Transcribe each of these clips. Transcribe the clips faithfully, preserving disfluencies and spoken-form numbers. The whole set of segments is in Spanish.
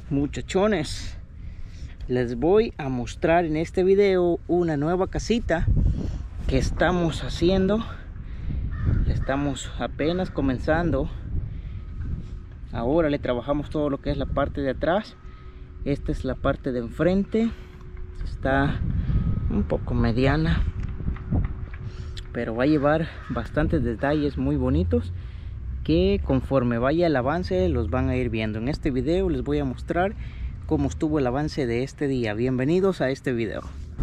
Muchachones, les voy a mostrar en este video una nueva casita que estamos haciendo. Estamos apenas comenzando. Ahora le trabajamos todo lo que es la parte de atrás. Esta es la parte de enfrente. Está un poco mediana, pero va a llevar bastantes detalles muy bonitos que conforme vaya el avance los van a ir viendo. En este video les voy a mostrar cómo estuvo el avance de este día. Bienvenidos a este video.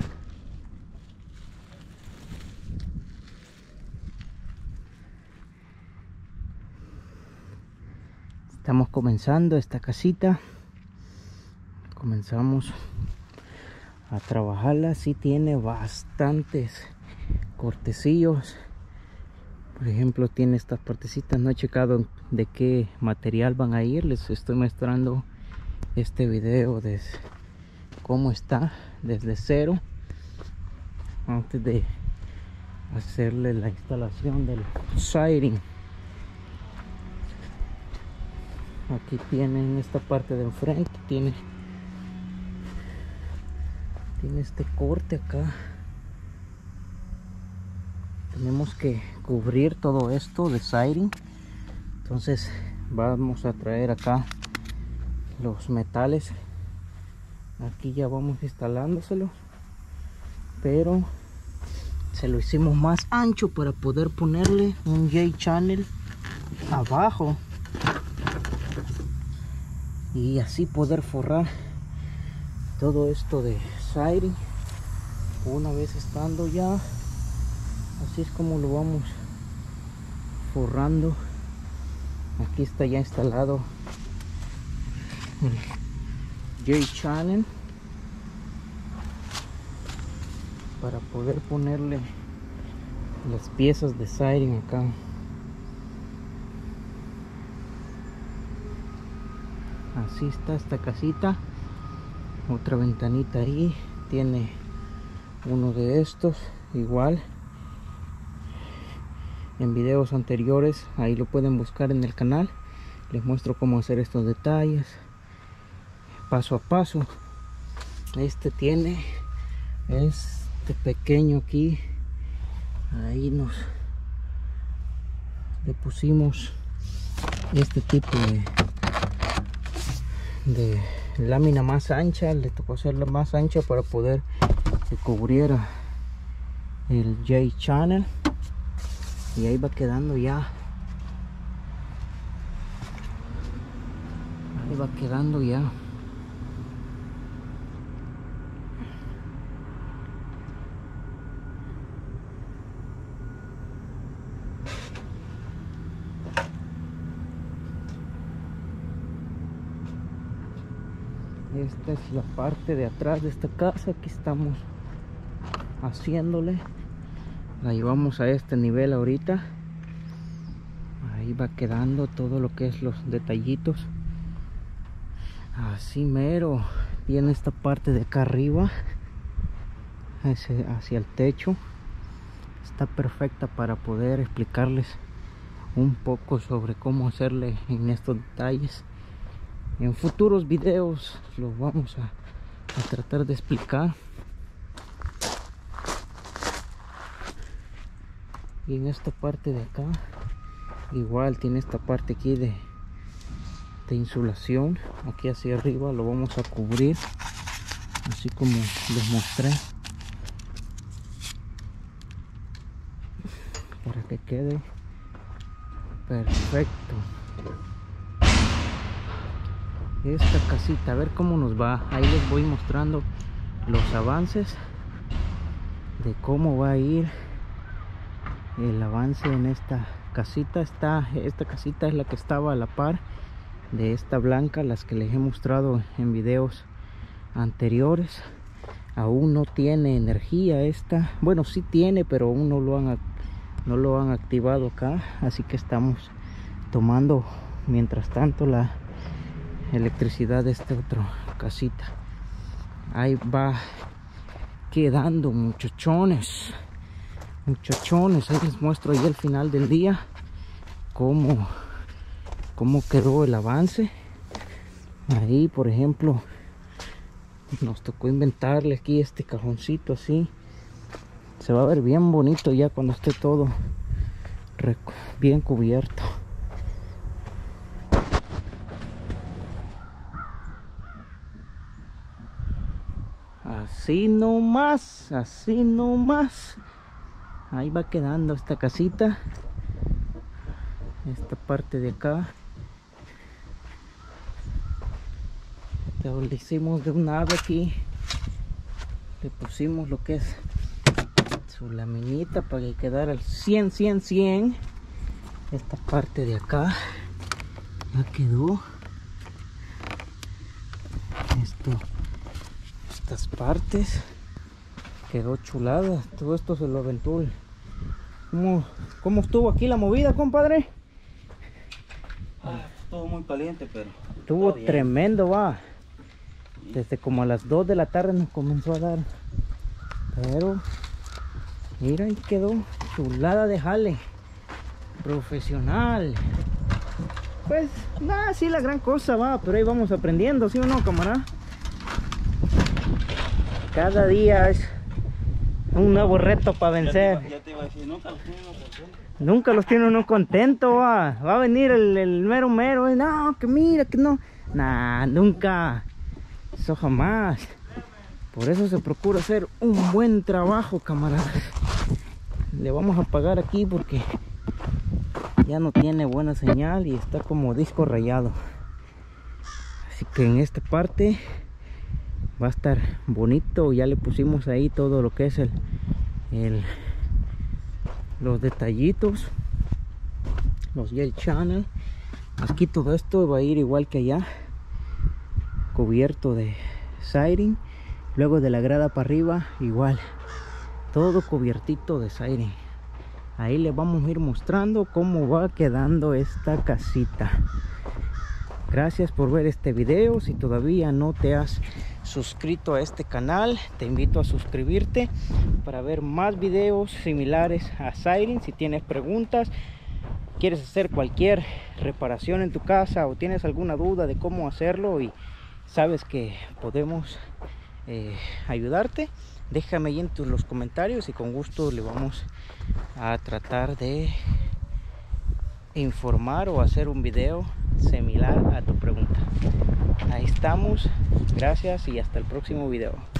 Estamos comenzando esta casita. Comenzamos a trabajarla. Sí tiene bastantes cortecillos. Por ejemplo, tiene estas partecitas. No he checado de qué material van a ir. Les estoy mostrando este video de cómo está desde cero, antes de hacerle la instalación del siding. Aquí tienen esta parte de enfrente, tiene tiene este corte acá. Tenemos que cubrir todo esto de siding, entonces vamos a traer acá los metales. Aquí ya vamos instalándoselo, pero se lo hicimos más ancho para poder ponerle un J-channel abajo y así poder forrar todo esto de siding. Una vez estando ya, así es como lo vamos forrando. Aquí está ya instalado el J-channel para poder ponerle las piezas de siding acá. Así está esta casita. Otra ventanita ahí, tiene uno de estos igual. En videos anteriores, ahí lo pueden buscar en el canal, les muestro cómo hacer estos detalles paso a paso. Este tiene este pequeño aquí, ahí nos le pusimos este tipo de de lámina más ancha. Le tocó hacerla más ancha para poder que cubriera el J-channel, y ahí va quedando ya. Ahí va quedando ya. Esta es la parte de atrás de esta casa. Aquí estamos haciéndole. La llevamos a este nivel ahorita. Ahí va quedando todo lo que es los detallitos. Así mero. Tiene esta parte de acá arriba hacia, hacia el techo. Está perfecta para poder explicarles un poco sobre cómo hacerle en estos detalles. En futuros videos lo vamos a, a tratar de explicar. Y en esta parte de acá igual tiene esta parte aquí de, de insulación. Aquí hacia arriba lo vamos a cubrir así como les mostré, para que quede perfecto. Esta casita, a ver cómo nos va. Ahí les voy mostrando los avances de cómo va a ir el avance en esta casita. Está, esta casita es la que estaba a la par de esta blanca, las que les he mostrado en videos anteriores. Aún no tiene energía esta. Bueno, sí tiene, pero aún no lo han, no lo han activado acá. Así que estamos tomando mientras tanto la electricidad de esta otra casita. Ahí va quedando, muchachones. Muchachones, ahí les muestro ahí al final del día cómo, cómo quedó el avance. Ahí, por ejemplo, nos tocó inventarle aquí este cajoncito así. Se va a ver bien bonito ya cuando esté todo bien cubierto. Así nomás, así nomás. Ahí va quedando esta casita. Esta parte de acá. Le hicimos de un ave aquí. Le pusimos lo que es su laminita para que quedara al cien, cien, cien. Esta parte de acá ya quedó. Esto, estas partes quedó chulada. Todo esto se lo aventó el... ¿Cómo, ¿Cómo estuvo aquí la movida, compadre? Ah, estuvo muy caliente, pero estuvo tremendo, va. Desde como a las dos de la tarde nos comenzó a dar. Pero mira, ahí quedó chulada de jale. Profesional. Pues nada, sí la gran cosa, va. Pero ahí vamos aprendiendo, ¿sí o no, camarada? Cada día es un nuevo reto para vencer. Ya te, ya te iba a decir, nunca los tiene uno contento. Nunca los tiene uno contento, va. Va a venir el, el mero mero. Y no, que mira, que no. Nah, nunca. Eso jamás. Por eso se procura hacer un buen trabajo, camaradas. Le vamos a apagar aquí porque ya no tiene buena señal y está como disco rayado. Así que en esta parte va a estar bonito. Ya le pusimos ahí todo lo que es el, el los detallitos, los gel channel. Aquí todo esto va a ir igual que allá, cubierto de siding. Luego de la grada para arriba igual, todo cubiertito de siding. Ahí le vamos a ir mostrando cómo va quedando esta casita. Gracias por ver este video. Si todavía no te has suscrito a este canal, te invito a suscribirte para ver más videos similares a siding. Si tienes preguntas, quieres hacer cualquier reparación en tu casa o tienes alguna duda de cómo hacerlo y sabes que podemos eh, ayudarte, déjame ahí en tus, los comentarios y con gusto le vamos a tratar de informar o hacer un video similar a tu pregunta. Ahí estamos, gracias y hasta el próximo video.